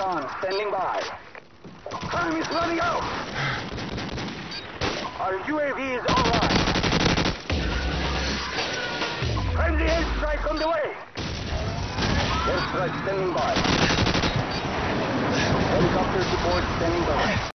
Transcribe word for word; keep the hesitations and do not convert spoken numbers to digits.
Recon standing by. Time is running out. Our U A V is online. Friendly airstrike on the way. Airstrike standing by. Helicopter support standing by.